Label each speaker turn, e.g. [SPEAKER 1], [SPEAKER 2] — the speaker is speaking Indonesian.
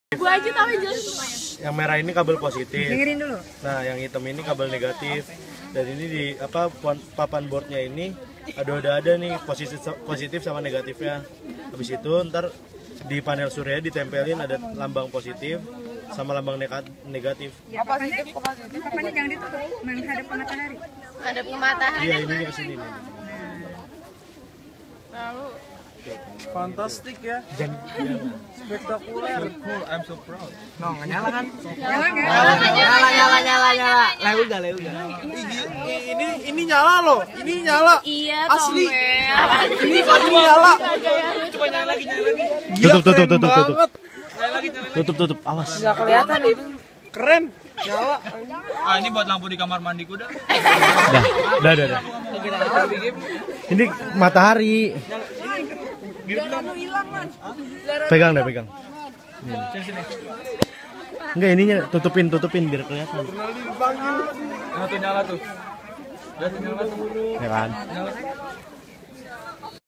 [SPEAKER 1] Gua aja tahu jelas.
[SPEAKER 2] Yang merah ini kabel positif.
[SPEAKER 3] Dengerin dulu.
[SPEAKER 2] Nah, yang hitam ini kabel negatif. Dan ini di papan boardnya ini ada nih positif sama negatifnya. Habis itu ntar di panel surya ditempelin ada lambang positif sama lambang negatif.
[SPEAKER 3] Ya, papannya jangan ditutup, menghadap ke matahari.
[SPEAKER 1] Ada ke matahari.
[SPEAKER 2] Iya, ini ke sini nih.
[SPEAKER 1] Lalu
[SPEAKER 4] Fantastik ya. Spektakuler. Cool, I'm so proud.
[SPEAKER 5] No, nggak nyala kan?
[SPEAKER 1] nyala.
[SPEAKER 5] Udah.
[SPEAKER 4] Ini nyala loh. Ini nyala.
[SPEAKER 1] Iya,
[SPEAKER 4] Asli.
[SPEAKER 1] Tomel.
[SPEAKER 4] Ini nyala.
[SPEAKER 5] Coba nyala lagi.
[SPEAKER 2] Tutup. Awas.
[SPEAKER 5] Nggak kelihatan itu.
[SPEAKER 4] Keren. Nyala.
[SPEAKER 5] Ah, ini buat lampu di kamar mandiku dah.
[SPEAKER 2] Dah. Ini matahari. Pegang. Enggak, ininya tutupin biar kelihatan.
[SPEAKER 5] Nah, tuh nyala tuh. Udah tuh nyala tuh.
[SPEAKER 2] Ya kan?